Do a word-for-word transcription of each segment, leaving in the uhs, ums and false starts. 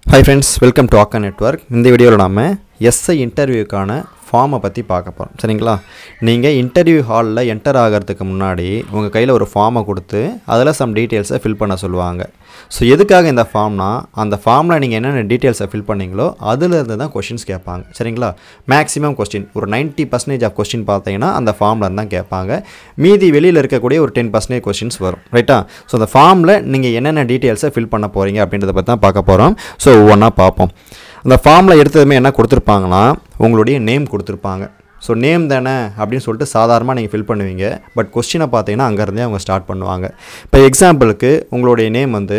Hi friends, welcome to Aakkan network. இந்த வீடியோல நாம எஸ்ஐ இன்டர்வியூக்கான ஃபார்மை பத்தி பார்க்க போறோம். சரிங்களா? நீங்க இன்டர்வியூ ஹால்ல என்டர் ஆகிறதுக்கு முன்னாடி உங்க கையில ஒரு ஃபார்மை கொடுத்து அதல some details fill பண்ண சொல்வாங்க. சோ எதுக்காக இந்த ஃபார்ம்னா அந்த ஃபார்ம்ல நீங்க என்னென்ன டீடைல்ஸ் fill பண்ணீங்களோ அதில இருந்து தான் क्वेश्चंस கேட்பாங்க. சரிங்களா? மேக்ஸिमम क्वेश्चन ஒரு ninety percent ஆஃப் क्वेश्चन பார்த்தீங்கன்னா அந்த ஃபார்ம்ல இருந்து தான் கேட்பாங்க. மீதி வெளியில இருக்க கூடிய ஒரு ten percent क्वेश्चंस வரும். ரைட்டா? சோ அந்த ஃபார்ம்ல நீங்க என்னென்ன டீடைல்ஸ் fill பண்ண போறீங்க அப்படின்றத பத்தி தான் பார்க்க போறோம். சோ ஒவ்வொண்ணா பாப்போம். அந்த ஃபார்ம்ல எடுத்ததுமே என்ன கொடுத்திருப்பாங்கன்னா உங்களுடைய நேம் கொடுத்திருப்பாங்க. சோ நேம் தானே அப்படினு சொல்லிட்டு சாதாரணமா நீங்க fill பண்ணுவீங்க. பட் क्वेश्चन பாத்தீங்கன்னா அங்க இருந்தே அவங்க ஸ்டார்ட் பண்ணுவாங்க. இப்போ எக்ஸாம்பிளுக்கு உங்களுடைய நேம் வந்து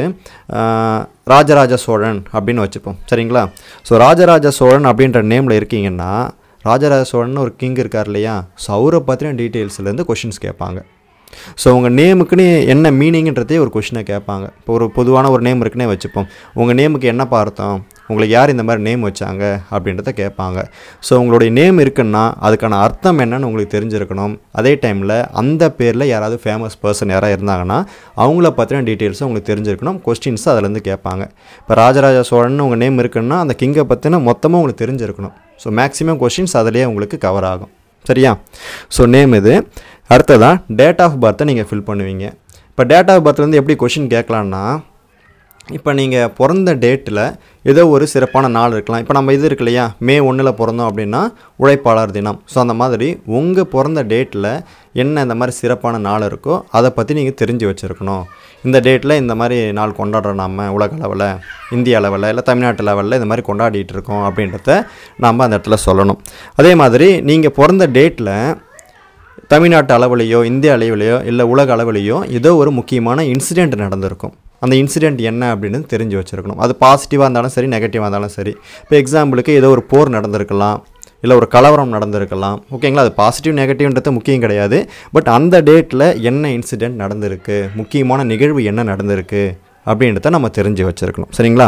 ராஜராஜ சோழன் அப்படினு வச்சுப்போம். சரிங்களா? சோ ராஜராஜ சோழன் அப்படிங்கற நேம்ல இருக்கீங்கன்னா ராஜராஜ சோழன் ஒரு கிங் இருக்கார் இல்லையா? சோ அவரை பத்தின டீடைல்ஸ்ல இருந்து क्वेश्चंस கேட்பாங்க. சோ உங்க நேமுக்கு என்ன மீனிங்ன்றதே ஒரு क्वेश्चन கேட்பாங்க. இப்போ ஒரு பொதுவான ஒரு நேம் இருக்குனே வெச்சுப்போம். உங்க நேமுக்கு என்ன அர்த்தம்? உங்களுக்கு யார் இந்த மாதிரி நேம் வச்சாங்க அப்படின்றத கேட்பாங்க. சோ உங்களுடைய நேம் இருக்குன்னா அதுக்கான அர்த்தம் என்னன்னு உங்களுக்கு தெரிஞ்சிருக்கணும். அதே டைம்ல அந்த பேர்ல யாராவது ஃபேமஸ் பர்சன் யாரா இருந்தாங்கன்னா அவங்கள பத்தின டீடைல்ஸ் உங்களுக்கு தெரிஞ்சிருக்கணும். क्वेश्चंस அதல இருந்து கேட்பாங்க. இப்போ ராஜராஜ சோழன் உங்க நேம் இருக்குன்னா அந்த கிங்க பத்தின மொத்தமா உங்களுக்கு தெரிஞ்சிருக்கணும். சோ மேக்ஸिमम क्वेश्चंस அதலயே உங்களுக்கு கவர் ஆகும். சரியா? சோ நேம் இது. அடுத்ததா டேட் ஆஃப் பர்த் நீங்க fill பண்ணுவீங்க. இப்போ டேட் ஆஃப் பர்த்ல இருந்து எப்படி क्वेश्चन கேட்கலாம்னா இப்போ நீங்க பிறந்த டேட்ல ஏதோ ஒரு சிறப்பான நாள் இருக்கலாம். இப்போ நம்ம இது இருக்கு இல்லையா? மே ஒன்று ல பிறந்தோம் அப்படினா உழைப்பாளர் தினம். சோ அந்த மாதிரி உங்க பிறந்த டேட்ல என்ன இந்த மாதிரி சிறப்பான நாள் இருக்கோ அத பத்தி நீங்க தெரிஞ்சு வச்சிருக்கணும். இந்த டேட்ல இந்த மாதிரி நாள் கொண்டாடுறோம் நாம உலக அளவுல, இந்திய அளவுல இல்ல தமிழ்நாட்டு லெவல்ல இந்த மாதிரி கொண்டாடிட்டு இருக்கோம் அப்படின்றத நாம அந்த இடத்துல சொல்லணும். அதே மாதிரி நீங்க பிறந்த டேட்ல தமிழ்நாட்டு அளவுலயோ இந்திய அளவுலயோ இல்ல உலக அளவுலயோ ஏதோ ஒரு முக்கியமான இன்சிடென்ட் நடந்திருக்கும். அந்த இன்சிடென்ட் என்ன அப்படினு தெரிஞ்சு வச்சிருக்கணும். அது பாசிட்டிவா இருந்தாலும் சரி நெகட்டிவா இருந்தாலும் சரி. இப்போ எக்ஸாம்பிளுக்கு ஏதோ ஒரு போர் நடந்திருக்கலாம் இல்ல ஒரு கலவரம் நடந்திருக்கலாம். ஓகேங்களா? அது பாசிட்டிவ் நெகட்டிவ்ன்றது முக்கியம் கிடையாது. பட் அந்த டேட்ல என்ன இன்சிடென்ட் நடந்திருக்கு, முக்கியமான நிகழ்வு என்ன நடந்திருக்கு அப்படின்றத நம்ம தெரிஞ்சு வச்சிருக்கணும். சரிங்களா?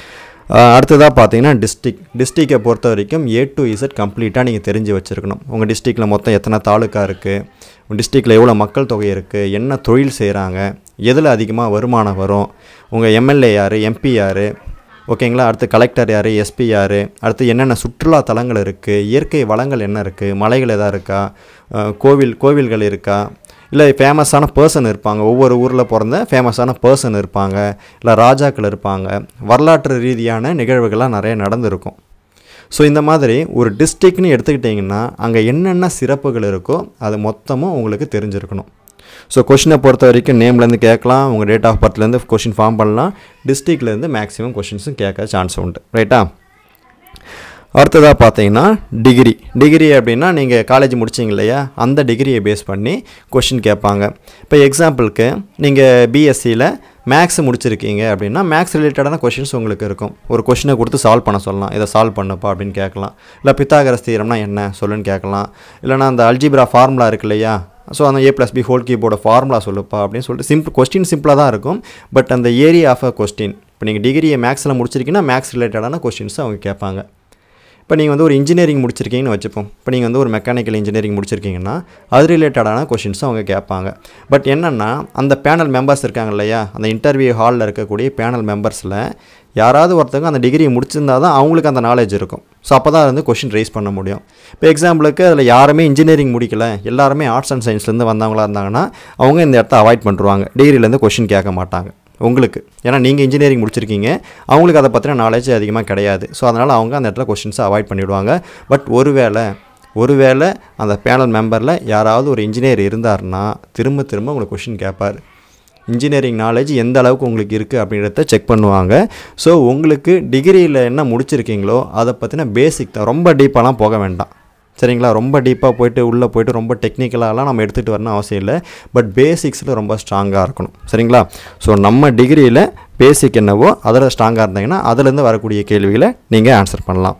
அடுத்ததா பாத்தீங்கன்னா டிஸ்ட்ரிக்ட் டிஸ்ட்ரிக்ட்டை பொறுத்த வரைக்கும் A to Z கம்ப்ளீட்டா நீங்க தெரிஞ்சு வச்சிருக்கணும். உங்க டிஸ்ட்ரிக்ட்ல மொத்தம் எத்தனை தாலுகா இருக்கு, உங்க டிஸ்ட்ரிக்ட்ல எவ்வளவு மக்கள் தொகை இருக்கு, என்ன தொழில் செய்றாங்க, எதுல அதிகமா வருமானம் வரும், உங்க M L A யாரு, M P யாரு, ஓகேங்களா? அடுத்து கலெக்டர் யாரு, S P யாரு, அடுத்து என்னென்ன சுற்றுலா தலங்கள் இருக்கு, இயற்கை வளங்கள் என்ன இருக்கு, மலைகள் ஏதா இருக்கா, கோவில் கோவில்கள் இருக்கா, இல்ல ஃபேமஸான பர்சன் இருப்பாங்க. ஒவ்வொரு ஊர்ல பிறந்த ஃபேமஸான பர்சன் இருப்பாங்க. இல்ல ராஜாக்கள் இருப்பாங்க. வரலாற்று ரீதியான நிகழ்வுகள் நிறைய நடந்துருக்கும். சோ இந்த மாதிரி ஒரு டிஸ்ட்ரிக்ட்னு எடுத்துக்கிட்டீங்கன்னா அங்க என்னென்ன சிறப்புகள் இருக்கோ அது மொத்தமும் உங்களுக்கு தெரிஞ்சிருக்கணும். சோ क्वेश्चन பொறுத்த வரைக்கும் நேம்ல இருந்து கேட்கலாம், உங்க டேட் ஆஃப் பர்த்ல இருந்து क्वेश्चन ஃபார்ம் பண்ணலாம், டிஸ்ட்ரிக்ட்ல இருந்து மேக்ஸिमम क्वेश्चंस கேட்க சான்ஸ் உண்டு. ரைட்டா? அடுத்ததா பாத்தீங்கன்னா டிகிரி. டிகிரி அப்படினா நீங்க காலேஜ் முடிச்சீங்க இல்லையா? அந்த டிகிரியை பேஸ் பண்ணி क्वेश्चन கேட்பாங்க. இப்போ எக்ஸாம்பிளுக்கு நீங்க B S c ல மேத்ஸ் முடிச்சிருக்கீங்க அப்படினா மேத்ஸ் ரிலேட்டடான क्वेश्चंस உங்களுக்கு இருக்கும். ஒரு क्वेश्चனை கொடுத்து சால்வ் பண்ண சொல்லலாம். இத சால்வ் பண்ணுப்பா அப்படினு கேட்கலாம். இல்ல பித்தாகரஸ் தியரம்னா என்ன சொல்லுன்னு கேட்கலாம். இல்லனா அந்த அல்ஜிப்ரா ஃபார்முலா இருக்கு இல்லையா? சோ அந்த a plus b ஹோல் கியூபோட ஃபார்முலா சொல்லுப்பா அப்படினு சொல்லிட்டு சிம்பிள் क्वेश्चन சிம்பிளா தான் இருக்கும். பட் அந்த ஏரியா ஆஃப் a क्वेश्चन இப்போ நீங்க டிகிரியை மேத்ஸ்ல முடிச்சிருக்கீங்கன்னா மேத்ஸ் ரிலேட்டடான क्वेश्चंस அவங்க கேட்பாங்க. இப்போ நீங்க வந்து ஒரு இன்ஜினியரிங் முடிச்சிருக்கீங்கன்னு வெச்சுப்போம். இப்போ நீங்க வந்து ஒரு மெக்கானிக்கல் இன்ஜினியரிங் முடிச்சிருக்கீங்கன்னா அது ரிலேட்டடான क्वेश्चंस அவங்க கேட்பாங்க. பட் என்னன்னா அந்த பேனல் மெம்பர்ஸ் இருக்காங்க இல்லையா? அந்த இன்டர்வியூ ஹால்ல இருக்க கூடிய பேனல் மெம்பர்ஸ்ல யாராவது ஒருத்தங்க அந்த டிகிரி முடிச்சிருந்தா தான் அவங்களுக்கு அந்த நாலேஜ் இருக்கும். சோ அப்பதான் வந்து क्वेश्चन ரைஸ் பண்ண முடியும். இப்போ எக்ஸாம்பிளுக்கு அதுல யாருமே இன்ஜினியரிங் முடிக்கல, எல்லாரும் ஆர்ட்ஸ் அண்ட் சயின்ஸ்ல இருந்து வந்தவங்களா இருந்தாங்கன்னா அவங்க இந்த இடத்தை அவாய்ட் பண்ணிடுவாங்க. டிகிரில இருந்து क्वेश्चन கேட்க மாட்டாங்க உங்களுக்கு. ஏன்னா நீங்க இன்ஜினியரிங் முடிச்சிருக்கீங்க, அவங்களுக்கு அத பத்தின நாலேஜ் அதிகமா கிடையாது. சோ அதனால அவங்க அந்த இடத்துல क्वेश्चंस அவாய்ட் பண்ணிடுவாங்க. பட் ஒருவேளை ஒருவேளை அந்த பேனல் மெம்பர்ல யாராவது ஒரு இன்ஜினியர் இருந்தார்னா திரும்ப திரும்ப உங்களுக்கு क्वेश्चन கேட்பார். இன்ஜினியரிங் நாலேஜ் எந்த அளவுக்கு உங்களுக்கு இருக்கு அப்படிங்கறத செக் பண்ணுவாங்க. சோ உங்களுக்கு டிகிரில என்ன முடிச்சிருக்கீங்களோ அத பத்தின பேசிக் தான், ரொம்ப டீப்பாலாம் போக வேண்டாம். சரிங்களா? ரொம்ப டீப்பா போய்ட்டு உள்ள போய்ட்டு ரொம்ப டெக்னிக்கலாலாம் நம்ம எடுத்துட்டு வரணும் அவசியம் இல்ல. பட் பேசிக்ஸ்ல ரொம்ப ஸ்ட்ராங்கா இருக்கணும். சரிங்களா? சோ நம்ம டிகிரில பேசிக் என்னவோ அதல ஸ்ட்ராங்கா இருந்தீங்கன்னா அதில இருந்து வரக்கூடிய கேள்விகளை நீங்க ஆன்சர் பண்ணலாம்.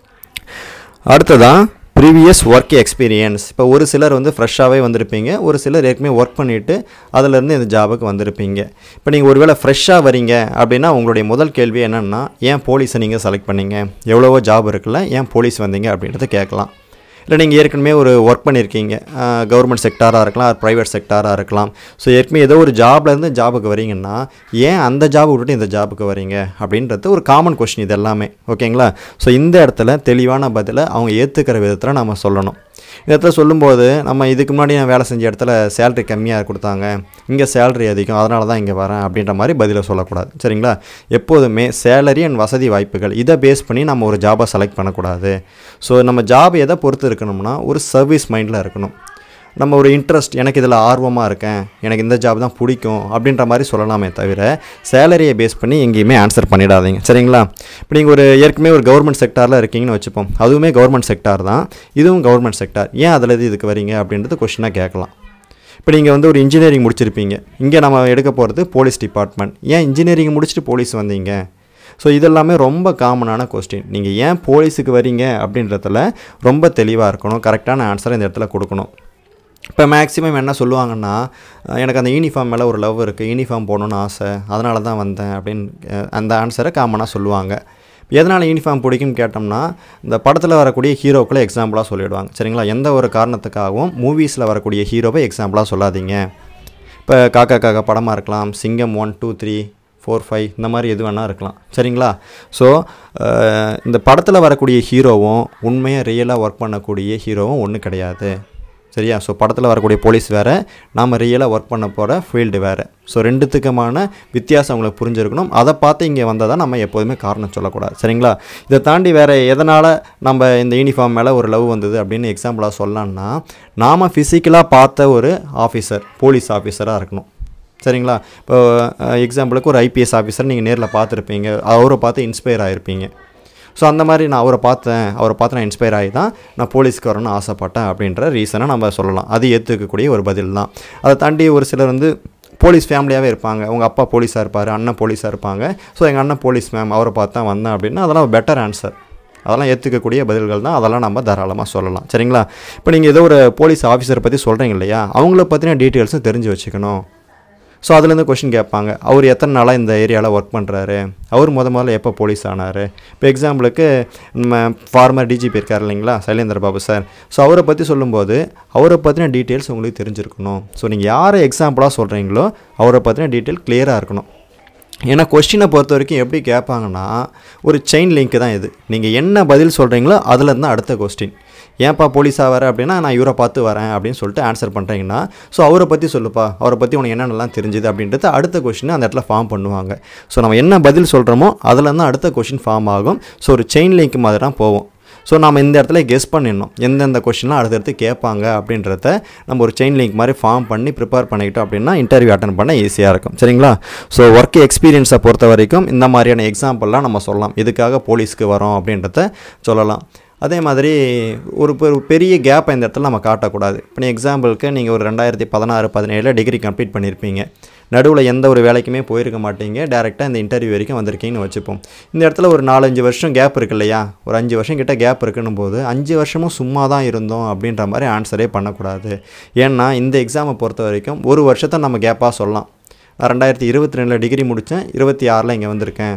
அடுத்ததா previous work experience. இப்போ ஒரு சிலர் வந்து ஃப்ரெஷ்ஷாவே வந்திருப்பீங்க, ஒரு சிலர் ஏற்கனவே வர்க் பண்ணிட்டு அதில இருந்து இந்த ஜாபுக்கு வந்திருப்பீங்க. இப்போ நீங்க ஒருவேளை ஃப்ரெஷ்ஷா வரீங்க அப்படினா உங்களுடைய முதல் கேள்வி என்னன்னா ஏன் போலீஸை நீங்க செலக்ட் பண்ணீங்க? எவ்வளவோ ஜாப் இருக்குல்ல, ஏன் போலீஸ் வந்தீங்க அப்படின்றத கேட்கலாம். இல்லை நீங்கள் ஏற்கனவே ஒரு ஒர்க் பண்ணியிருக்கீங்க, கவர்மெண்ட் செக்டாராக இருக்கலாம், ப்ரைவேட் செக்டாராக இருக்கலாம். ஸோ ஏற்கனவே ஏதோ ஒரு ஜாப்லேருந்து ஜாபுக்கு வரீங்கன்னா ஏன் அந்த ஜாப் விட்டுட்டு இந்த ஜாபுக்கு வரீங்க அப்படின்றது ஒரு காமன் கொஸ்டின் இது எல்லாமே. ஓகேங்களா? ஸோ இந்த இடத்துல தெளிவான பதிலை அவங்க ஏற்றுக்கிற விதத்தில் நம்ம சொல்லணும். இந்த இடத்துல சொல்லும்போது நம்ம இதுக்கு முன்னாடி நான் வேலை செஞ்ச இடத்துல சேலரி கம்மியாக கொடுத்தாங்க, இங்கே சேலரி அதிகம், அதனால தான் இங்கே வரேன் அப்படின்ற மாதிரி பதிலை சொல்லக்கூடாது. சரிங்களா? எப்போதுமே சேலரி அண்ட் வசதி வாய்ப்புகள் இதை பேஸ் பண்ணி நம்ம ஒரு ஜாபை செலக்ட் பண்ணக்கூடாது. ஸோ நம்ம ஜாப் எதை பொறுத்து இருக்கணும்னா ஒரு சர்வீஸ் மைண்டில் இருக்கணும். நம்ம ஒரு இன்ட்ரெஸ்ட், எனக்கு இதில் ஆர்வமாக இருக்கேன், எனக்கு இந்த ஜாப் தான் பிடிக்கும் அப்படின்ற மாதிரி சொல்லலாமே தவிர சேலரியை பேஸ் பண்ணி எங்கேயுமே ஆன்சர் பண்ணிடாதீங்க. சரிங்களா? இப்போ நீங்கள் ஒரு ஏற்கனவே ஒரு கவர்மெண்ட் செக்டாரில் இருக்கீங்கன்னு வச்சுப்போம், அதுவுமே கவர்மெண்ட் செக்டார் தான், இதுவும் கவர்மெண்ட் செக்டார், ஏன் அதில் இது இதுக்கு வரீங்க அப்படின்றது கொஸ்டினாக கேட்கலாம். இப்போ நீங்கள் வந்து ஒரு இன்ஜினியரிங் முடிச்சிருப்பீங்க, இங்கே நம்ம எடுக்க போகிறது போலீஸ் டிபார்ட்மெண்ட், ஏன் இன்ஜினியரிங் முடிச்சுட்டு போலீஸ் வந்தீங்க? ஸோ இதெல்லாமே ரொம்ப காமனான கொஸ்டின். நீங்கள் ஏன் போலீஸுக்கு வரீங்க அப்படின்றதுல ரொம்ப தெளிவாக இருக்கணும், கரெக்டான ஆன்சரை இந்த இடத்துல கொடுக்கணும். இப்போ மேக்ஸிமம் என்ன சொல்லுவாங்கன்னா, எனக்கு அந்த யூனிஃபார்ம் மேலே ஒரு லவ் இருக்குது, யூனிஃபார்ம் போகணுன்னு ஆசை, அதனால தான் வந்தேன் அப்படின்னு அந்த ஆன்சரை காமனாக சொல்லுவாங்க. எதனால் யூனிஃபார்ம் பிடிக்கும்னு கேட்டோம்னா இந்த படத்தில் வரக்கூடிய ஹீரோக்களை எக்ஸாம்பிளாக சொல்லிவிடுவாங்க. சரிங்களா? எந்த ஒரு காரணத்துக்காகவும் மூவிஸில் வரக்கூடிய ஹீரோவை எக்ஸாம்பிளாக சொல்லாதீங்க. இப்போ காக்கா காக்கா படமாக இருக்கலாம், சிங்கம் one two three four five இந்த மாதிரி எது வேணால் இருக்கலாம். சரிங்களா? ஸோ இந்த படத்தில் வரக்கூடிய ஹீரோவும் உண்மையாக ரியலாக ஒர்க் பண்ணக்கூடிய ஹீரோவும் ஒன்று கிடையாது. சரியா? ஸோ படத்தில் வரக்கூடிய போலீஸ் வேறு, நாம் ரியலாக ஒர்க் பண்ண போகிற ஃபீல்டு வேறு. ஸோ ரெண்டுத்துக்குமான வித்தியாசம் உங்களுக்கு புரிஞ்சிருக்கணும். அதை பார்த்து இங்கே வந்தால் தான் நம்ம எப்போதுமே காரணம் சொல்லக்கூடாது. சரிங்களா? இதை தாண்டி வேறு எதனால் நம்ம இந்த யூனிஃபார்ம் மேலே ஒரு லவ் வந்தது அப்படின்னு எக்ஸாம்பிளாக சொல்லலாம்னா, நாம் ஃபிசிக்கலாக பார்த்த ஒரு ஆஃபீஸர் போலீஸ் ஆஃபீஸராக இருக்கணும். சரிங்களா? இப்போ எக்ஸாம்பிளுக்கு ஒரு ஐபிஎஸ் ஆஃபீஸர் நீங்கள் நேரில் பார்த்துருப்பீங்க, அவரை பார்த்து இன்ஸ்பயர் ஆகிருப்பீங்க. ஸோ அந்த மாதிரி நான் அவரை பார்த்தேன், அவரை பார்த்து நான் இன்ஸ்பயர் ஆகி தான் நான் போலீஸ்க்கு வரணும்னு ஆசைப்பட்டேன் அப்படின்ற ரீசனை நம்ம சொல்லலாம். அது ஏற்றுக்கக்கூடிய ஒரு பதில் தான். அதை தாண்டி ஒரு சிலர் வந்து போலீஸ் ஃபேமிலியாகவே இருப்பாங்க, உங்கள் அப்பா போலீஸாக இருப்பார், அண்ணன் போலீஸாக இருப்பாங்க, ஸோ எங்கள் அண்ணன் போலீஸ் மேம், அவரை பார்த்து தான் வந்தேன் அப்படின்னா அதெல்லாம் பெட்டர் ஆன்சர். அதெல்லாம் ஏற்றுக்கக்கூடிய பதில்கள் தான், அதெல்லாம் நம்ம தாராளமாக சொல்லலாம். சரிங்களா? இப்போ நீங்கள் ஏதோ ஒரு போலீஸ் ஆஃபீஸரை பற்றி சொல்கிறீங்க இல்லையா, அவங்கள பற்றின டீட்டெயில்ஸும் தெரிஞ்சு வச்சுக்கணும். ஸோ அதுலேருந்து கொஷின் கேட்பாங்க, அவர் எத்தனை நாளாக இந்த ஏரியாவில் ஒர்க் பண்ணுறாரு, அவர் முத முதல்ல எப்போ போலீஸ் ஆனார். இப்போ எக்ஸாம்பிளுக்கு நம்ம ஃபார்மர் டிஜிபி இருக்கார் இல்லைங்களா, சைலேந்திர பாபு சார். ஸோ அவரை பற்றி சொல்லும்போது அவரை பற்றின டீட்டெயில்ஸ் உங்களுக்கு தெரிஞ்சிருக்கணும். ஸோ நீங்கள் யாரை எக்ஸாம்பிளாக சொல்கிறீங்களோ அவரை பற்றின டீட்டெயில் கிளியராக இருக்கணும். ஏன்னா கொஸ்டினை பொறுத்த வரைக்கும் எப்படி கேட்பாங்கன்னா ஒரு செயின் லிங்க் தான் இது. நீங்கள் என்ன பதில் சொல்கிறீங்களோ அதில் இருந்தால் அடுத்த கொஸ்டின், ஏன்ப்பா போலீஸாக வர அப்படின்னா நான் இவரை பார்த்து வரேன் அப்படின்னு சொல்லிட்டு ஆன்சர் பண்ணுறீங்கன்னா, ஸோ அவரை பற்றி சொல்லுப்பா, அவரை பற்றி உனக்கு என்னென்னலாம் தெரிஞ்சுது அப்படின்றது அடுத்த கொஸ்டின் அந்த இடத்துல ஃபார்ம் பண்ணுவாங்க. ஸோ நம்ம என்ன பதில் சொல்கிறோமோ அதில் இருந்தால் அடுத்த கொஸ்டின் ஃபார்ம் ஆகும். ஸோ ஒரு செயின் லிங்க் மாதிரி தான் போவோம். ஸோ நம்ம இந்த இடத்துல கெஸ் பண்ணிடணும் எந்தெந்த கொஸ்டின்லாம் அடுத்தடுத்து கேட்பாங்க அப்படின்றத நம்ம ஒரு செயின் லிங்க் மாதிரி ஃபார்ம் பண்ணி ப்ரிப்பேர் பண்ணிக்கிட்டோம் அப்படின்னா இன்டர்வியூ அட்டன் பண்ண ஈஸியாக இருக்கும். சரிங்களா? ஸோ ஒர்க் எக்ஸ்பீரியன்ஸை பொறுத்த வரைக்கும் இந்த மாதிரியான எக்ஸாம்பிள்லாம் நம்ம சொல்லலாம், இதுக்காக போலீஸ்க்கு வரோம் அப்படின்றத சொல்லலாம். அதே மாதிரி ஒரு பெரிய கேப்பை இந்த இடத்துல நம்ம காட்டக்கூடாது. இப்போ நீ எக்ஸாம்பிளுக்கு நீங்கள் ஒரு ரெண்டாயிரத்தி பதினாறு பதினேழில் டிகிரி கம்ப்ளீட் பண்ணியிருப்பீங்க, நடுவில் எந்த ஒரு வேலைக்குமே போயிருக்க மாட்டீங்க, டேரெக்டாக இந்த இன்டர்வியூ வரைக்கும் வந்திருக்கீங்கன்னு வச்சுப்போம். இந்த இடத்துல ஒரு நாலஞ்சு வருஷம் கேப் இருக்குது இல்லையா, ஒரு அஞ்சு வருஷம் கிட்ட கேப் இருக்குன்னு போது அஞ்சு வருஷமும் சும்மா தான் இருந்தோம் அப்படின்ற மாதிரி ஆன்சரே பண்ணக்கூடாது. ஏன்னா இந்த எக்ஸாமை பொறுத்த வரைக்கும் ஒரு வருஷத்தை நம்ம கேப்பாக சொல்லலாம். நான் ரெண்டாயிரத்தி இருபத்தி ரெண்டில் டிகிரி முடித்தேன், இருபத்தி ஆறில் இங்கே வந்திருக்கேன்.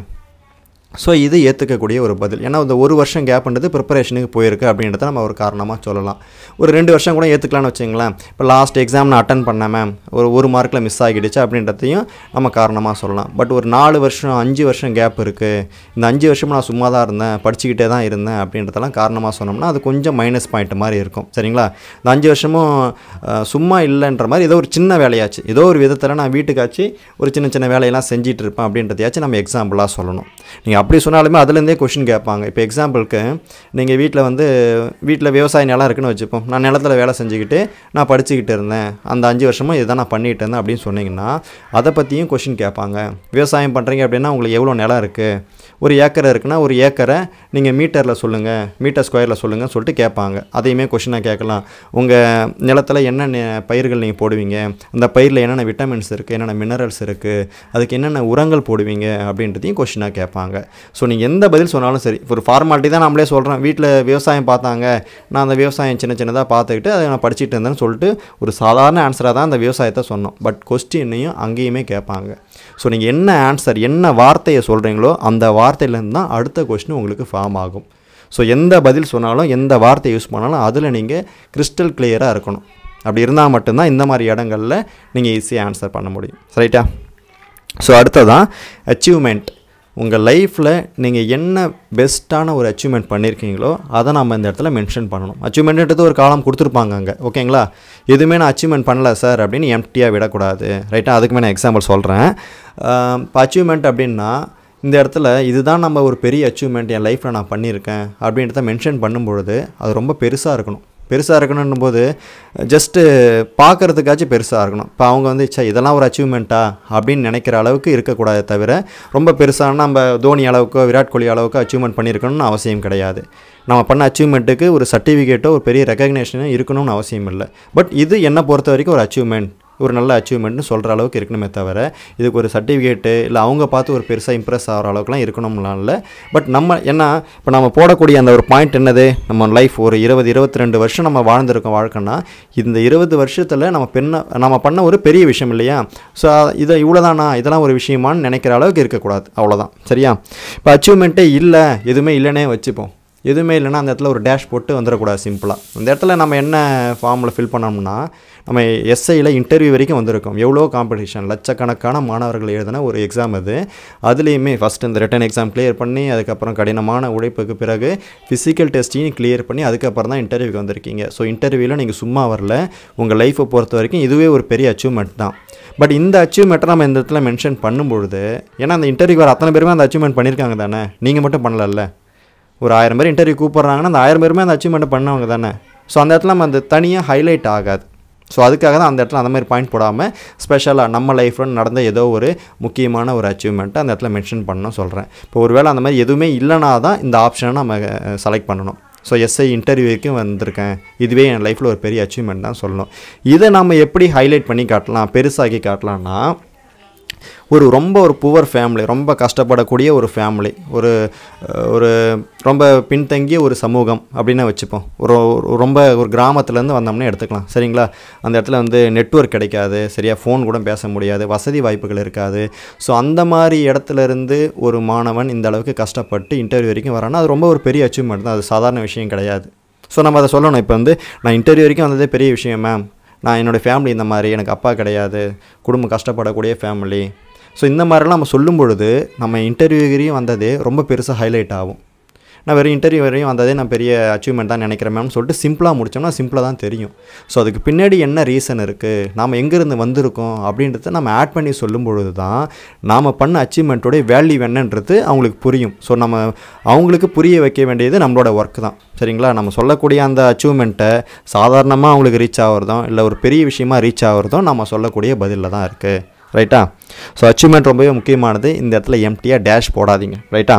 ஸோ இது ஏற்றுக்கக்கூடிய ஒரு பதில். ஏன்னா இந்த ஒரு வருஷம் கேப்ன்றது ப்ரிப்பரேஷனுக்கு போயிருக்கு அப்படின்றத நம்ம ஒரு காரணமாக சொல்லலாம். ஒரு ரெண்டு வருஷம் கூட ஏற்றுக்கலான்னு வச்சுங்களேன். இப்போ லாஸ்ட் எக்ஸாம் நான் அட்டன் பண்ணேன் மேம், ஒரு ஒரு மார்க்கில் மிஸ் ஆகிடுச்சு அப்படின்றதையும் நம்ம காரணமாக சொல்லலாம். பட் ஒரு நாலு வருஷம் அஞ்சு வருஷம் கேப் இருக்குது, இந்த அஞ்சு வருஷமும் நான் சும்மா தான் இருந்தேன், படிச்சுக்கிட்டே தான் இருந்தேன் அப்படின்றதெல்லாம் காரணமாக சொன்னோம்னா அது கொஞ்சம் மைனஸ் பாயிண்ட் மாதிரி இருக்கும். சரிங்களா? இந்த அஞ்சு வருஷமும் சும்மா இல்லைன்ற மாதிரி ஏதோ ஒரு சின்ன வேலையாச்சு, ஏதோ ஒரு விதத்தில் நான் வீட்டுக்காச்சு ஒரு சின்ன சின்ன வேலையெல்லாம் செஞ்சுட்டு இருப்பேன் அப்படின்றதையாச்சும் நம்ம எக்ஸாம்பிளாக சொல்லணும். நீங்கள் அப்படி சொன்னாலுமே அதுலேருந்தே கொஷின் கேட்பாங்க. இப்போ எக்ஸாம்பிளுக்கு நீங்கள் வீட்டில் வந்து வீட்டில் விவசாய நிலம் இருக்குன்னு வச்சுப்போம், நான் நிலத்தில் வேலை செஞ்சுக்கிட்டு நான் படிச்சுக்கிட்டு இருந்தேன், அந்த அஞ்சு வருஷமும் இதுதான் நான் பண்ணிகிட்டு இருந்தேன் அப்படின்னு சொன்னீங்கன்னா அதை பற்றியும் கொஷின் கேட்பாங்க. விவசாயம் பண்ணுறீங்க அப்படின்னா உங்களுக்கு எவ்வளோ நிலம் இருக்குது, ஒரு ஏக்கரை இருக்குன்னா ஒரு ஏக்கரை நீங்கள் மீட்டரில் சொல்லுங்கள், மீட்டர் ஸ்கொயரில் சொல்லுங்கள் சொல்லிட்டு கேட்பாங்க. அதையுமே கொஷினாக கேட்கலாம். உங்கள் நிலத்தில் என்னென்ன பயிர்கள் நீங்கள் போடுவீங்க, அந்த பயிரில் என்னென்ன விட்டமின்ஸ் இருக்குது, என்னென்ன மினரல்ஸ் இருக்குது, அதுக்கு என்னென்ன உரங்கள் போடுவீங்க அப்படின்றதையும் கொஷினாக கேட்பாங்க. ஸோ நீங்கள் எந்த பதில் சொன்னாலும் சரி, ஒரு ஃபார்மாலிட்டி தான் நம்மளே சொல்கிறோம், வீட்டில் விவசாயம் பார்த்தாங்க, நான் அந்த விவசாயம் சின்ன சின்னதாக பார்த்துக்கிட்டு அதை நான் படிச்சுட்டு இருந்தேன்னு சொல்லிட்டு ஒரு சாதாரண ஆன்சராக தான் அந்த விவசாயத்தை சொன்னோம். பட் கொஸ்டினையும் அங்கேயுமே கேட்பாங்க. ஸோ நீங்கள் என்ன ஆன்சர் என்ன வார்த்தையை சொல்கிறீங்களோ அந்த வார்த்தையிலேருந்து தான் அடுத்த கொஸ்டின் உங்களுக்கு ஃபார்ம் ஆகும். ஸோ எந்த பதில் சொன்னாலும் எந்த வார்த்தை யூஸ் பண்ணாலும் அதில் நீங்கள் கிறிஸ்டல் கிளியராக இருக்கணும். அப்படி இருந்தால் மட்டும்தான் இந்த மாதிரி இடங்களில் நீங்கள் ஈஸியாக ஆன்சர் பண்ண முடியும். ரைட்டா? ஸோ அடுத்ததான் அச்சீவ்மெண்ட். உங்கள் லைஃப்பில் நீங்கள் என்ன பெஸ்ட்டான ஒரு அச்சீவ்மெண்ட் பண்ணியிருக்கீங்களோ அதை நம்ம இந்த இடத்துல மென்ஷன் பண்ணணும். அச்சீவ்மெண்ட்ன்றது ஒரு காலம் கொடுத்துருப்பாங்க அங்கே, ஓகேங்களா? எதுவுமே நான் அச்சீவ்மெண்ட் பண்ணல சார் அப்படின்னு எம்டியாக விடக்கூடாது. ரைட்டாக? அதுக்குமே நான் எக்ஸாம்பிள் சொல்கிறேன். இப்போ அச்சீவ்மெண்ட் அப்படின்னா இந்த இடத்துல இதுதான் நம்ம ஒரு பெரிய அச்சீவ்மெண்ட் என் லைஃப்பில் நான் பண்ணியிருக்கேன் அப்படின்றத மென்ஷன் பண்ணும்பொழுது அது ரொம்ப பெருசாக இருக்கணும். பெருசாக இருக்கணும் போது ஜஸ்ட்டு பார்க்குறதுக்காச்சும் பெருசாக இருக்கணும். இப்போ அவங்க வந்து சே இதெல்லாம் ஒரு அச்சீவ்மெண்ட்டா அப்படின்னு நினைக்கிற அளவுக்கு இருக்கக்கூடாது. தவிர ரொம்ப பெருசான நம்ம தோனி அளவுக்கோ விராட் கோலி அளவுக்கோ அச்சீவ்மெண்ட் பண்ணியிருக்கணும்னு அவசியம் கிடையாது. நம்ம பண்ண அச்சீவ்மெண்ட்டுக்கு ஒரு சர்டிஃபிகேட்டோ ஒரு பெரிய ரெகக்னேஷனோ இருக்கணும்னு அவசியம் இல்லை. பட் இது என்னை பொறுத்த வரைக்கும் ஒரு அச்சீவ்மெண்ட், ஒரு நல்ல அச்சீவ்மெண்ட்னு சொல்கிற அளவுக்கு இருக்கணுமே தவிர இதுக்கு ஒரு சர்டிஃபிகேட்டு இல்லை அவங்க பார்த்து ஒரு பெருசாக இம்ப்ரெஸ் ஆகிற அளவுக்குலாம் இருக்கணும்லாம் இல்லை. பட் நம்ம என்ன இப்போ நம்ம போடக்கூடிய அந்த ஒரு பாயிண்ட் என்னது, நம்ம லைஃப் ஒரு இருபது இருபத்தி ரெண்டு வருஷம் நம்ம வாழ்ந்துருக்கோம் வாழ்க்கைன்னா இந்த இருபது வருஷத்தில் நம்ம பெண்ண நம்ம பண்ண ஒரு பெரிய விஷயம் இல்லையா? ஸோ இதை இவ்வளோதானா, இதெல்லாம் ஒரு விஷயமானு நினைக்கிற அளவுக்கு இருக்கக்கூடாது. அவ்வளோதான். சரியா? இப்போ அச்சீவ்மெண்ட்டே இல்லை, எதுவுமே இல்லைன்னே வச்சுப்போம். எதுவுமே இல்லைன்னா அந்த இடத்துல ஒரு டேஷ் போட்டு வந்துடக்கூடாது. சிம்பிளாக அந்த இடத்துல நம்ம என்ன ஃபார்மில் ஃபில் பண்ணோம்னா நம்ம எஸ்ஐயில் இன்டர்வியூ வரைக்கும் வந்திருக்கோம். எவ்வளோ காம்படிஷன், லட்சக்கணக்கான மாணவர்கள் எழுதின ஒரு எக்ஸாம் அது. அதுலேயுமே ஃபஸ்ட்டு இந்த ரிட்டன் எக்ஸாம் கிளியர் பண்ணி அதுக்கப்புறம் கடினமான உழைப்புக்கு பிறகு ஃபிசிக்கல் டெஸ்ட்டையும் கிளியர் பண்ணி அதுக்கப்புறம் தான் இன்டர்வியூக்கு வந்திருக்கீங்க. ஸோ இன்டர்வியூவில் நீங்கள் சும்மா வரல. உங்கள் லைஃப்பை பொறுத்த வரைக்கும் இதுவே ஒரு பெரிய அச்சீவ்மெண்ட் தான். பட் இந்த அச்சீவ்மெண்ட்டை நம்ம இந்த இடத்துல மென்ஷன் பண்ணும்பொழுது, ஏன்னா அந்த இன்டர்வியூ வர அத்தனை பேருமே அந்த அச்சீவ்மெண்ட் பண்ணியிருக்காங்க தானே, நீங்கள் மட்டும் பண்ணலல்ல. ஒரு ஆயிரம் பேர் இன்டர்வியூ கூப்பிட்றாங்கன்னா அந்த ஆயிரம் பேருமே அந்த அச்சீவ்மெண்ட் பண்ணவங்க தானே. ஸோ அந்த இடத்துல நம்ம அந்த தனியாக ஹைலைட் ஆகாது. ஸோ அதுக்காக தான் அந்த இடத்துல அந்த மாதிரி பாயிண்ட் போடாமல் ஸ்பெஷலாக நம்ம லைஃப்பில் நடந்த ஏதோ ஒரு முக்கியமான ஒரு அச்சீவ்மெண்ட்டை அந்த இடத்துல மென்ஷன் பண்ணணும் சொல்கிறேன். இப்போ ஒரு வேளை அந்த மாதிரி எதுவுமே இல்லைனா தான் இந்த ஆப்ஷனை நம்ம செலக்ட் பண்ணணும். ஸோ எஸ்ஐ இன்டர்வியூக்கு வந்திருக்கேன், இதுவே என் லைஃப்பில் ஒரு பெரிய அச்சீவ்மெண்ட் தான் சொல்லணும். இதை நம்ம எப்படி ஹைலைட் பண்ணி காட்டலாம், பெருசாக்கி காட்டலாம்னா ஒரு ரொம்ப ஒரு புவர் ஃபேமிலி, ரொம்ப கஷ்டப்படக்கூடிய ஒரு ஃபேமிலி, ஒரு ஒரு ரொம்ப பின்தங்கிய ஒரு சமூகம் அப்படின்னு வச்சுப்போம். ஒரு ரொம்ப ஒரு கிராமத்துலேருந்து வந்தோம்னே எடுத்துக்கலாம். சரிங்களா? அந்த இடத்துல வந்து நெட்வொர்க் கிடைக்காது, சரியாக ஃபோன் கூட பேச முடியாது, வசதி வாய்ப்புகள் இருக்காது. ஸோ அந்த மாதிரி இடத்துலேருந்து ஒரு மாணவன் இந்த அளவுக்கு கஷ்டப்பட்டு இன்டர்வியூ வரைக்கும் வரான்னா அது ரொம்ப ஒரு பெரிய அச்சீவ்மெண்ட் தான். அது சாதாரண விஷயம் கிடையாது. ஸோ நம்ம அதை சொல்லணும். இப்போ வந்து நான் இன்டர்வியூ வரைக்கும் வந்ததே பெரிய விஷயம் மேம், நான் என்னோடய ஃபேமிலி இந்த மாதிரி, எனக்கு அப்பா கிடையாது, குடும்பம் கஷ்டப்படக்கூடிய ஃபேமிலி. ஸோ இந்த மாதிரிலாம் நம்ம சொல்லும் பொழுது நம்ம இன்டர்வியூவரையும் வந்ததே ரொம்ப பெருசாக ஹைலைட் ஆகும். நான் வெறும் இன்டர்வியூ வரையும் வந்ததே நான் பெரிய அச்சீவ்மெண்ட் தான் நினைக்கிறேன் மேம்னு சொல்லிட்டு சிம்பிளாக முடித்தோம்னா சிம்பிளாக தான் தெரியும். ஸோ அதுக்கு பின்னாடி என்ன ரீசன் இருக்குது, நாம் எங்கேருந்து வந்திருக்கோம் அப்படின்றத நம்ம ஆட் பண்ணி சொல்லும் பொழுது தான் நாம் பண்ண அச்சீவ்மெண்ட்டோடைய வேல்யூ என்னன்றது அவங்களுக்கு புரியும். ஸோ நம்ம அவங்களுக்கு புரிய வைக்க வேண்டியது நம்மளோட ஒர்க் தான். சரிங்களா? நம்ம சொல்லக்கூடிய அந்த அச்சீவ்மெண்ட்டை சாதாரணமாக அவங்களுக்கு ரீச் ஆகிறதும் இல்லை ஒரு பெரிய விஷயமாக ரீச் ஆகிறதும் நம்ம சொல்லக்கூடிய பதிலில் தான் இருக்குது. ரைட்டா? ஸோ அச்சீவ்மெண்ட் ரொம்பவே முக்கியமானது. இந்த இடத்துல எம்டியாக டேஷ் போடாதீங்க. ரைட்டா?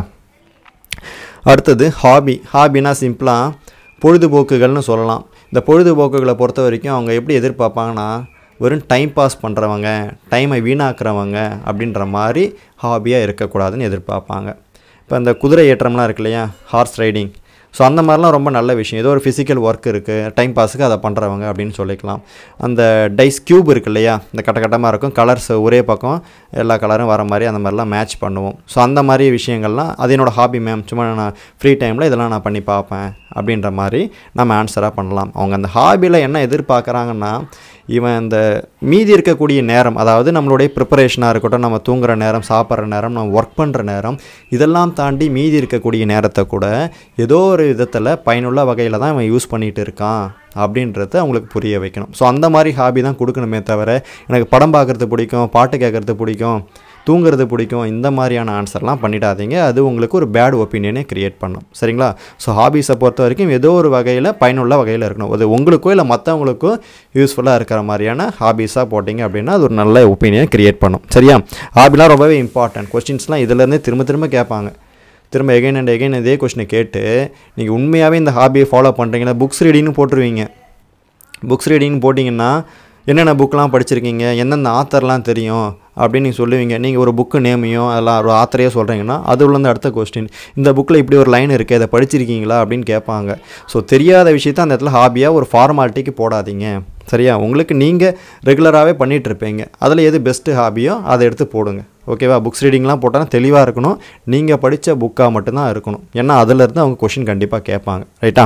அடுத்தது ஹாபி. ஹாபினா சிம்பிளாக பொழுதுபோக்குகள்னு சொல்லலாம். இந்த பொழுதுபோக்குகளை பொறுத்த வரைக்கும் அவங்க எப்படி எதிர்பார்ப்பாங்கன்னா வெறும் டைம் பாஸ் பண்ணுறவங்க, டைமை வீணாக்குறவங்க அப்படின்ற மாதிரி ஹாபியாக இருக்கக்கூடாதுன்னு எதிர்பார்ப்பாங்க. இப்போ இந்த குதிரை ஏற்றம்லாம் இருக்கு இல்லையா, ஹார்ஸ் ரைடிங். ஸோ அந்த மாதிரிலாம் ரொம்ப நல்ல விஷயம். ஏதோ ஒரு ஃபிசிக்கல் ஒர்க் இருக்குது, டைம் பாஸுக்கு அதை பண்ணுறவங்க அப்படின்னு சொல்லிக்கலாம். அந்த டைஸ் க்யூப் இருக்குது இல்லையா, இந்த கட்ட கட்டமாக இருக்கும், கலர்ஸ் ஒரே பக்கம் எல்லா கலரும் வர மாதிரி அந்த மாதிரிலாம் மேட்ச் பண்ணுவோம். ஸோ அந்த மாதிரி விஷயங்கள்லாம் அது என்னோடய ஹாபி மேம், சும்மா நான் ஃப்ரீ டைமில் இதெல்லாம் நான் பண்ணி பார்ப்பேன் அப்படின்ற மாதிரி நம்ம ஆன்சராக பண்ணலாம். அவங்க அந்த ஹாபியில் என்ன எதிர்பார்க்குறாங்கன்னா இவன் இந்த மீதி இருக்கக்கூடிய நேரம், அதாவது நம்மளுடைய ப்ரிப்பரேஷனாக இருக்கட்டும், நம்ம தூங்குகிற நேரம், சாப்பிட்ற நேரம், நம்ம ஒர்க் பண்ணுற நேரம், இதெல்லாம் தாண்டி மீதி இருக்கக்கூடிய நேரத்தை கூட ஏதோ ஒரு விதத்தில் பயனுள்ள வகையில் தான் இவன் யூஸ் பண்ணிகிட்டு இருக்கான் அப்படின்றத அவங்களுக்கு புரிய வைக்கணும். ஸோ அந்த மாதிரி ஹாபி தான் கொடுக்கணுமே தவிர எனக்கு படம் பார்க்குறது பிடிக்கும், பாட்டு கேட்குறது பிடிக்கும், தூங்குறது பிடிக்கும், இந்த மாதிரியான ஆன்சர்லாம் பண்ணிடாதீங்க. அது உங்களுக்கு ஒரு பேட் ஒப்பீனியனே க்ரியேட் பண்ணும். சரிங்களா? ஸோ ஹாபிஸை பொறுத்த வரைக்கும் ஏதோ ஒரு வகையில் பயனுள்ள வகையில் இருக்கணும். அது உங்களுக்கோ இல்லை மற்றவங்களுக்கோ யூஸ்ஃபுல்லாக இருக்கிற மாதிரியான ஹாபிஸாக போட்டிங்க அப்படின்னா அது ஒரு நல்ல ஒப்பீனியனை க்ரியேட் பண்ணும். சரியா? ஹாபிலாம் ரொம்பவே இம்பார்ட்டன்ட். கொஸ்டின்ஸ்லாம் இதிலேருந்தே திரும்ப திரும்ப கேட்பாங்க. திரும்ப எகைன் அண்ட் எகைன் இதே கொஸ்டினை கேட்டு நீங்கள் உண்மையாகவே இந்த ஹாபியை ஃபாலோ பண்ணுறீங்கன்னா புக்ஸ் ரீடிங்னு போட்டுருவீங்க. புக்ஸ் ரீடிங்னு போட்டிங்கன்னா என்னென்ன புக்கெலாம் படிச்சிருக்கீங்க, எந்தெந்த ஆத்தர்லாம் தெரியும் அப்படின்னு நீங்கள் சொல்லுவீங்க. நீங்கள் ஒரு புக்கு நேமையும் அதெல்லாம் ஒரு ஆத்தரையோ சொல்கிறீங்கன்னா அது உள்ளேருந்து அடுத்த கொஸ்டின், இந்த புக்கில் இப்படி ஒரு லைன் இருக்குது, அதை படிச்சிருக்கீங்களா அப்படின்னு கேட்பாங்க. ஸோ தெரியாத விஷயத்த அந்த இடத்துல ஹாபியாக ஒரு ஃபார்மாலிட்டிக்கு போடாதீங்க. சரியா? உங்களுக்கு நீங்கள் ரெகுலராகவே பண்ணிகிட்ருப்பீங்க, அதில் எது பெஸ்ட்டு ஹாபியோ அதை எடுத்து போடுங்க. ஓகேவா? புக்ஸ் ரீடிங்லாம் போட்டாலும் தெளிவாக இருக்கணும். நீங்கள் படித்த புக்காக மட்டும்தான் இருக்கணும். ஏன்னா அதிலேருந்து அவங்க கொஷின் கண்டிப்பாக கேட்பாங்க. ரைட்டா?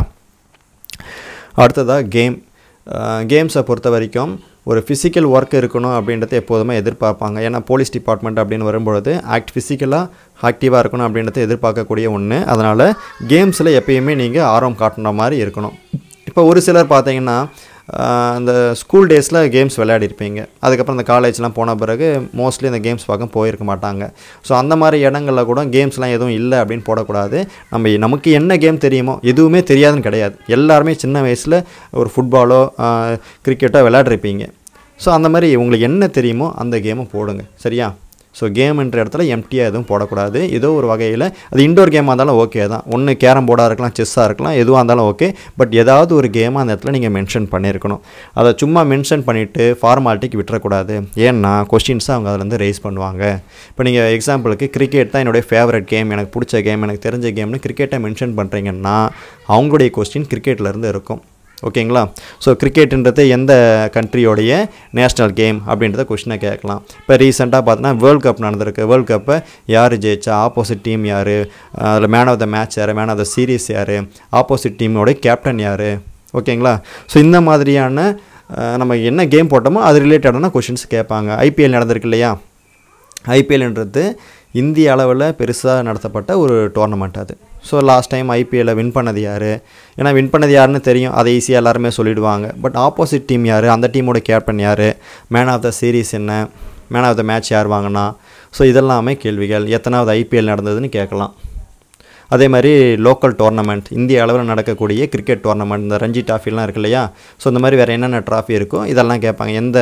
அடுத்ததாக கேம். கேம்ஸை பொறுத்த வரைக்கும் ஒரு ஃபிசிக்கல் ஒர்க் இருக்கணும் அப்படின்றத எப்போதுமே எதிர்பார்ப்பாங்க. ஏன்னா போலீஸ் டிபார்ட்மெண்ட் அப்படின்னு வரும்பொழுது ஆக்ட் ஃபிசிக்கலாக ஆக்டிவாக இருக்கணும் அப்படின்றத எதிர்பார்க்கக்கூடிய ஒன்று. அதனால் கேம்ஸில் எப்பயுமே நீங்கள் ஆர்வம் காட்டுற மாதிரி இருக்கணும். இப்போ ஒரு சிலர் பார்த்தீங்கன்னா அந்த ஸ்கூல் டேஸில் கேம்ஸ் விளையாடிருப்பீங்க. அதுக்கப்புறம் இந்த காலேஜ்லாம் போன பிறகு மோஸ்ட்லி இந்த கேம்ஸ் பார்க்க போயிருக்க மாட்டாங்க. ஸோ அந்த மாதிரி இடங்களில் கூட கேம்ஸ்லாம் எதுவும் இல்லை அப்படின்னு போடக்கூடாது. நம்ம நமக்கு என்ன கேம் தெரியுமோ, எதுவுமே தெரியாதுன்னு கிடையாது. எல்லாருமே சின்ன வயசில் ஒரு ஃபுட்பாலோ கிரிக்கெட்டோ விளையாடிருப்பீங்க. ஸோ அந்த மாதிரி உங்களுக்கு என்ன தெரியுமோ அந்த கேமை போடுங்க. சரியா? ஸோ கேம்ன்ற இடத்துல எம்டியாக எதுவும் போடக்கூடாது. ஏதோ ஒரு வகையில் அது இண்டோர் கேமாக இருந்தாலும் ஓகே தான். ஒன்று கேரம் போர்டாக இருக்கலாம், செஸ்ஸாக இருக்கலாம், எதுவாக இருந்தாலும் ஓகே. பட் ஏதாவது ஒரு கேமாக அந்த இடத்துல நீங்கள் மென்ஷன் பண்ணியிருக்கணும். அதை சும்மா மென்ஷன் பண்ணிவிட்டு ஃபார்மாலிட்டிக்கு விட்டுறக்கூடாது. ஏன்னா கொஸ்டின்ஸை அவங்க அதிலேருந்து ரைஸ் பண்ணுவாங்க. இப்போ நீங்கள் எக்ஸாம்பிளுக்கு கிரிக்கெட் தான் என்னுடைய ஃபேவரட் கேம், எனக்கு பிடிச்ச கேம், எனக்கு தெரிஞ்ச கேம்னு கிரிக்கெட்டை மென்ஷன் பண்ணுறீங்கன்னா அவங்களுடைய கொஸ்டின் கிரிக்கெட்லேருந்து இருக்கும். ஓகேங்களா? ஸோ கிரிக்கெட்டுன்றது எந்த கண்ட்ரியோடைய நேஷ்னல் கேம் அப்படின்றத கொஸ்டினை கேட்கலாம். இப்போ ரீசெண்டாக பார்த்தோன்னா வேர்ல்டு கப் நடந்திருக்கு. வேர்ல்டு கப்பை யார் ஜெயிச்சா, ஆப்போசிட் டீம் யார், அதில் மேன் ஆஃப் த மேட்ச் யார், மேன் ஆஃப் த சீரீஸ் யார், ஆப்போசிட் டீமோடைய கேப்டன் யார். ஓகேங்களா? ஸோ இந்த மாதிரியான நம்ம என்ன கேம் போட்டோமோ அது ரிலேட்டடான கொஷின்ஸ் கேட்பாங்க. ஐபிஎல் நடந்திருக்கு இல்லையா? ஐபிஎல்ன்றது இந்திய அளவில் பெருசாக நடத்தப்பட்ட ஒரு டோர்னமெண்ட் அது. ஸோ லாஸ்ட் டைம் ஐபிஎல்லை வின் பண்ணது யார்? ஏன்னா வின் பண்ணது யாருன்னு தெரியும், அதை ஈஸியாக எல்லாருமே சொல்லிவிடுவாங்க. பட் ஆப்போசிட் டீம் யார், அந்த டீமோட கேப்டன் யார், மேன் ஆஃப் த சீரீஸ் என்ன, மேன் ஆஃப் த மேட்ச் யார் வாங்கினா. ஸோ இதெல்லாமே கேள்விகள். எத்தனாவது ஐபிஎல் நடந்ததுன்னு கேட்கலாம். அதே மாதிரி லோக்கல் டோர்னமெண்ட், இந்திய அளவில் நடக்கக்கூடிய கிரிக்கெட் டோர்னமெண்ட், இந்த ரஞ்சி ட்ராஃபிலாம் இருக்கு இல்லையா? ஸோ இந்த மாதிரி வேறு என்னென்ன ட்ராஃபி இருக்கோ இதெல்லாம் கேட்பாங்க. எந்த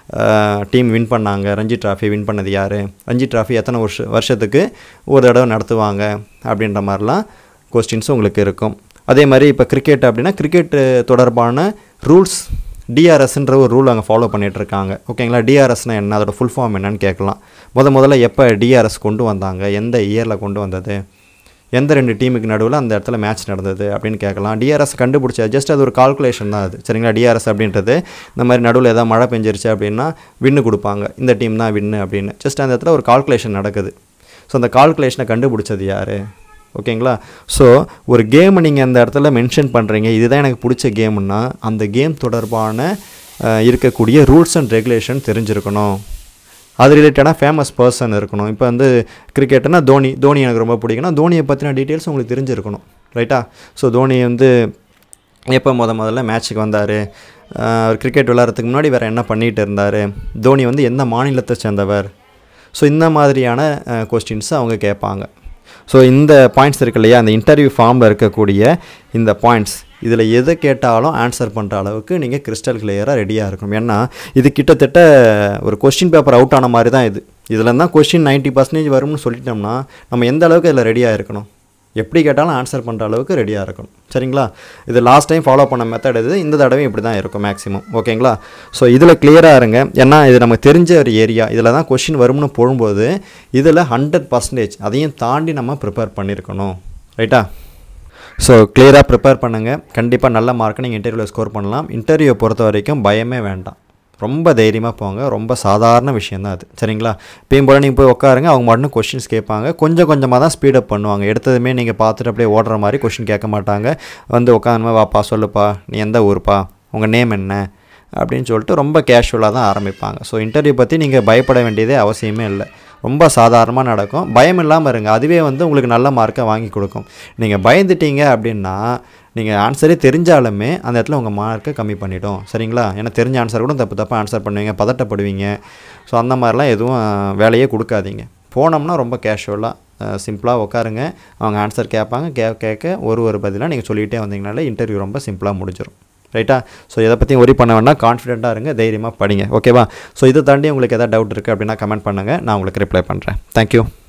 டீம் வின் பண்ணாங்க, ரஞ்சி ட்ராஃபி வின் பண்ணது யார், ரஞ்சி ட்ராஃபி எத்தனை வருஷ வருஷத்துக்கு ஒரு தடவை நடத்துவாங்க அப்படின்ற மாதிரிலாம் கொஸ்டின்ஸும் உங்களுக்கு இருக்கும். அதே மாதிரி இப்போ கிரிக்கெட் அப்படின்னா கிரிக்கெட் தொடர்பான ரூல்ஸ், டிஆர்எஸ்ன்ற ஒரு ரூல் அங்கே ஃபாலோ பண்ணிகிட்ருக்காங்க. ஓகேங்களா? டிஆர்எஸ்னால் என்ன, அதோட ஃபுல் ஃபார்ம் என்னன்னு கேட்கலாம். முத முதல்ல எப்போ டிஆர்எஸ் கொண்டு வந்தாங்க, எந்த இயரில் கொண்டு வந்தது, எந்த ரெண்டு டீமுக்கு நடுவில் அந்த இடத்துல மேட்ச் நடந்தது அப்படின்னு கேட்கலாம். டிஆர்எஸ் கண்டுபிடிச்சா ஜஸ்ட் அது ஒரு கால்குலேஷன் தான் அது. சரிங்களா? டிஆர்எஸ் அப்படின்றது இந்த மாதிரி நடுவில் ஏதாவது மழை பெஞ்சிருச்சு அப்படின்னா வின்னு கொடுப்பாங்க, இந்த டீம் தான் வின்னு அப்படின்னு. ஜஸ்ட் அந்த இடத்துல ஒரு கால்குலேஷன் நடக்குது. ஸோ அந்த கால்குலேஷனை கண்டுபிடிச்சது யார்? ஓகேங்களா? ஸோ ஒரு கேமை நீங்கள் அந்த இடத்துல மென்ஷன் பண்ணுறீங்க, இதுதான் எனக்கு பிடிச்ச கேமுன்னா அந்த கேம் தொடர்பான இருக்கக்கூடிய ரூல்ஸ் அண்ட் ரெகுலேஷன் தெரிஞ்சிருக்கணும். அது ரிலேட்டடாக ஃபேமஸ் பர்சன் இருக்கணும். இப்போ வந்து கிரிக்கெட்டுனா தோனி, தோனி எனக்கு ரொம்ப பிடிக்குன்னா தோனியை பற்றின டீட்டெயில்ஸ் உங்களுக்கு தெரிஞ்சிருக்கணும். ரைட்டா? ஸோ தோனி வந்து எப்போ முத முதல்ல மேட்ச்சுக்கு வந்தார், அவர் கிரிக்கெட் விளையாடுறதுக்கு முன்னாடி வேறு என்ன பண்ணிகிட்டு இருந்தார், தோனி வந்து எந்த மாநிலத்தை சேர்ந்தவர். ஸோ இந்த மாதிரியான கொஸ்டின்ஸை அவங்க கேட்பாங்க. ஸோ இந்த பாயிண்ட்ஸ் இருக்கு இல்லையா, அந்த இன்டர்வியூ ஃபார்மில் இருக்கக்கூடிய இந்த பாயிண்ட்ஸ், இதில் எதை கேட்டாலும் ஆன்சர் பண்ணுற அளவுக்கு நீங்கள் கிறிஸ்டல் கிளியராக ரெடியாக இருக்கணும். ஏன்னா இது கிட்டத்தட்ட ஒரு கொஸ்டின் பேப்பர் அவுட் ஆன மாதிரி தான் இது. இதில் தான் கொஸ்டின் நைன்ட்டி பர்சன்டேஜ் வரும்னு சொல்லிட்டோம்னா நம்ம எந்த அளவுக்கு இதில் ரெடியாக இருக்கணும், எப்படி கேட்டாலும் ஆன்சர் பண்ணுற அளவுக்கு ரெடியாக இருக்கணும். சரிங்களா? இது லாஸ்ட் டைம் ஃபாலோ பண்ண மெத்தட் இது, இந்த தடவை இப்படி தான் இருக்கும் மேக்ஸிமம். ஓகேங்களா? ஸோ இதில் கிளியராக இருங்க. ஏன்னா இது நமக்கு தெரிஞ்ச ஒரு ஏரியா, இதில் தான் கொஸ்டின் வரும்னு போகும்போது இதில் ஹண்ட்ரட் பர்சன்டேஜ் அதையும் தாண்டி நம்ம ப்ரிப்பேர் பண்ணியிருக்கணும். ரைட்டா? ஸோ கிளியராக ப்ரிப்பேர் பண்ணுங்கள். கண்டிப்பாக நல்ல மார்க்கை நீங்கள் இன்டர்வியூவில் ஸ்கோர் பண்ணலாம். இன்டர்வியூவை பொறுத்த வரைக்கும் பயமே வேண்டாம், ரொம்ப தைரியமாக போங்க. ரொம்ப சாதாரண விஷயந்தான் அது. சரிங்களா? இப்பயும் போல் நீங்கள் போய் உட்காருங்க, அவங்க மட்டும் கொஸ்டின்ஸ் கேட்பாங்க. கொஞ்சம் கொஞ்சமாக தான் ஸ்பீடப் பண்ணுவாங்க. எடுத்ததுமே நீங்கள் பார்த்துட்டு அப்படியே ஓடுற மாதிரி கொஸ்டின் கேட்க மாட்டாங்க. வந்து உட்காந்துமா, வாப்பா சொல்லுப்பா, நீ எந்த ஊருப்பா, உங்கள் நேம் என்ன அப்படின்னு சொல்லிட்டு ரொம்ப கேஷுவலாக தான் ஆரம்பிப்பாங்க. ஸோ இன்டர்வியூ பற்றி நீங்கள் பயப்பட வேண்டியதே அவசியமே இல்லை. ரொம்ப சாதாரணமாக நடக்கும். பயம் இல்லாமல் இருங்க, அதுவே வந்து உங்களுக்கு நல்ல மார்க்கை வாங்கி கொடுக்கும். நீங்கள் பயந்துட்டீங்க அப்படின்னா நீங்கள் ஆன்சரே தெரிஞ்சாலுமே அந்த இடத்துல உங்கள் மார்க்கை கம்மி பண்ணிவிடும். சரிங்களா? ஏன்னா தெரிஞ்ச ஆன்சர் கூட தப்பு தப்பாக ஆன்சர் பண்ணுவீங்க, பதட்டப்படுவீங்க. ஸோ அந்த மாதிரிலாம் எதுவும் வேலையே கொடுக்காதீங்க. போனோம்னா ரொம்ப கேஷுவலாக சிம்பிளாக உட்காருங்க. அவங்க ஆன்சர் கேட்பாங்க, கே கேட்க ஒரு ஒரு பதிலாக நீங்கள் சொல்லிகிட்டே வந்தீங்கனாலே இன்டர்வியூ ரொம்ப சிம்பிளாக முடிஞ்சிடும். ரைட்டா? ஸோ இதை பற்றி ஒரி பண்ண வேண்டாம், கான்ஃபிடென்ட்டாக இருங்க, தைரியமாக படிங்க. ஓகேவா? ஸோ இதை தாண்டி உங்களுக்கு எதாவது டவுட் இருக்குது அப்படின்னா கமெண்ட் பண்ணுங்கள், நான் உங்களுக்கு ரிப்ளை பண்ணுறேன். தேங்க்யூ.